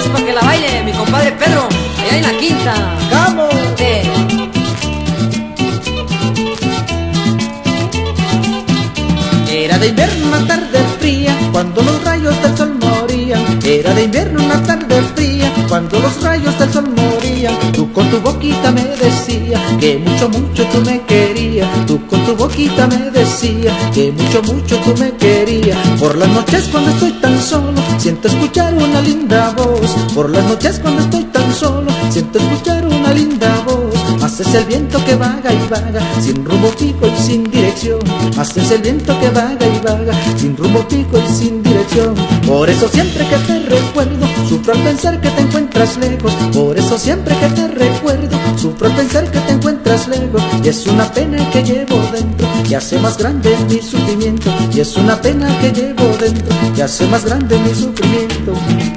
para que la baile mi compadre Pedro, allá en la quinta. ¡Vamos! Era de invierno una tarde fría, cuando los rayos del sol morían. Era de invierno una tarde fría, cuando los rayos del sol morían. Tú con tu boquita me decías que mucho, mucho tú me querías. Tú con tu boquita me decías que mucho, mucho tú me querías. Por las noches cuando estoy tan solo, siento escuchar una linda voz. Por las noches cuando estoy tan solo, siento escuchar una linda voz. Más es el viento que vaga y vaga, sin rumbo fijo y sin dirección. Más es el viento que vaga y vaga, sin rumbo fijo y sin dirección. Por eso siempre que te recuerdo, sufro al pensar que te encuentras lejos. Por eso siempre que te recuerdo, sufro al pensar que te encuentras lejos. Y es una pena que llevo dentro, que hace más grande mi sufrimiento. Y es una pena que llevo dentro, que hace más grande mi sufrimiento.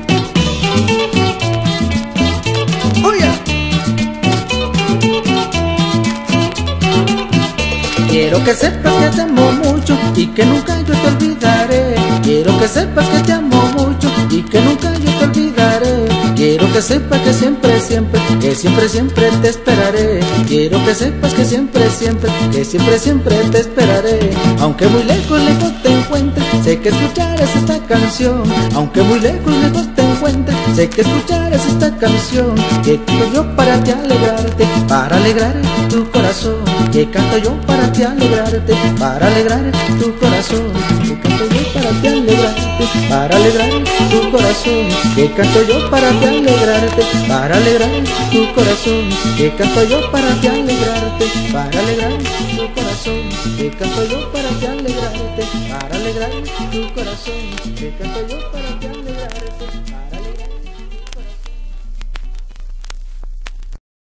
Quiero que sepas que te amo mucho y que nunca yo te olvidaré. Quiero que sepas que te amo mucho y que nunca yo te olvidaré. Quiero que sepas que siempre, siempre, que siempre, siempre te esperaré. Quiero que sepas que siempre, siempre, que siempre, siempre te esperaré. Aunque muy lejos, lejos te encuentres, sé que escucharás esta canción. Aunque muy lejos, lejos te encuentres, sé que escucharás esta canción. Que canto yo para ti alegrarte, para alegrar tu corazón. Que canto yo para ti alegrarte, para alegrar tu corazón. Que canto yo para ti alegrarte, para alegrar tu corazón. Que canto yo para ti alegrarte, para alegrar tu corazón. Que canto yo para ti alegrarte, para alegrar tu corazón. Que canto yo para ti alegrarte, para alegrar tu corazón. Que canto yo para